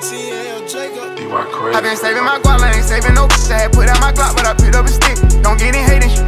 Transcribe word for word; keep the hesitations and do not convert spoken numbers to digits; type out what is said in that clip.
I been saving my guap, I ain't saving no bitch. I had put out my Glock, but I picked up a stick. Don't get in hating,